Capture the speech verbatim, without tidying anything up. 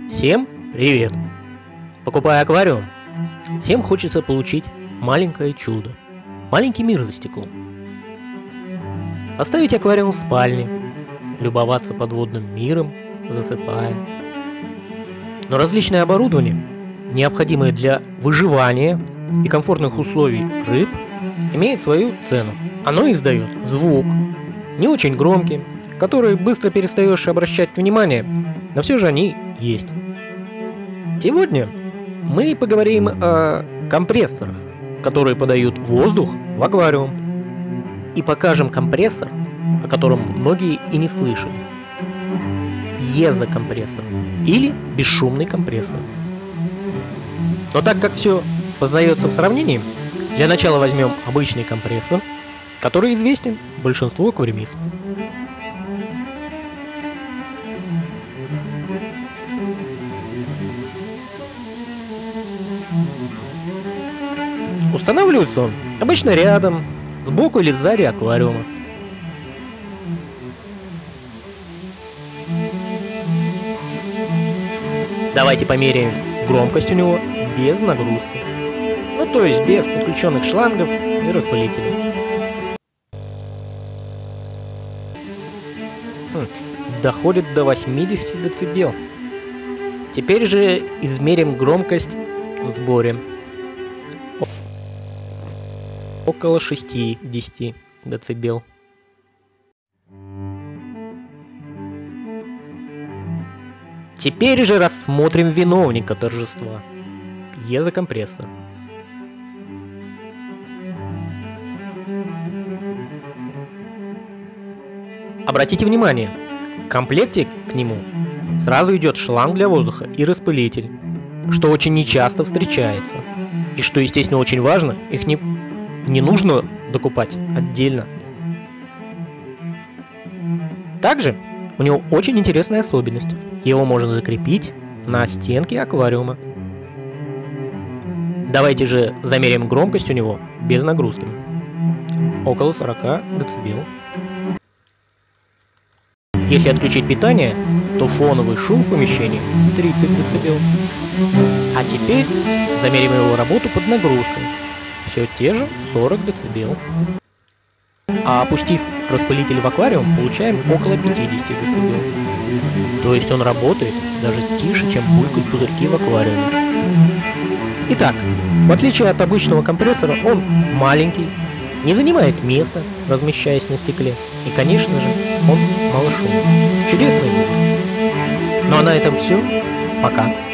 Всем привет! Покупая аквариум, всем хочется получить маленькое чудо, маленький мир за стеклом. Оставить аквариум в спальне, любоваться подводным миром, засыпая. Но различное оборудование, необходимое для выживания и комфортных условий рыб, имеет свою цену. Оно издает звук, не очень громкий, который быстро перестаешь обращать внимание, но все же они есть. Сегодня мы поговорим о компрессорах, которые подают воздух в аквариум, и покажем компрессор, о котором многие и не слышали. Пьезокомпрессор или бесшумный компрессор. Но так как все познается в сравнении, для начала возьмем обычный компрессор, который известен большинству аквариумистов. Устанавливается он обычно рядом, сбоку или сзади аквариума. Давайте померяем громкость у него без нагрузки. Ну то есть без подключенных шлангов и распылителей. Хм, доходит до восьмидесяти децибел. Теперь же измерим громкость в сборе. Около шестидесяти децибел. Теперь же рассмотрим виновника торжества – пьезокомпрессор. Обратите внимание, в комплекте к нему сразу идет шланг для воздуха и распылитель, что очень нечасто встречается. И что, естественно, очень важно, их не, не нужно докупать отдельно. Также у него очень интересная особенность. Его можно закрепить на стенке аквариума. Давайте же замерим громкость у него без нагрузки. Около сорока децибел. Если отключить питание, то фоновый шум в помещении тридцать децибел. А теперь замерим его работу под нагрузкой. Все те же сорок децибел. А опустив распылитель в аквариум, получаем около пятидесяти децибел. То есть он работает даже тише, чем булькают пузырьки в аквариуме. Итак, в отличие от обычного компрессора, он маленький, не занимает места, размещаясь на стекле. И, конечно же, он малошумный. Чудесный выбор. Ну а на этом все. Пока.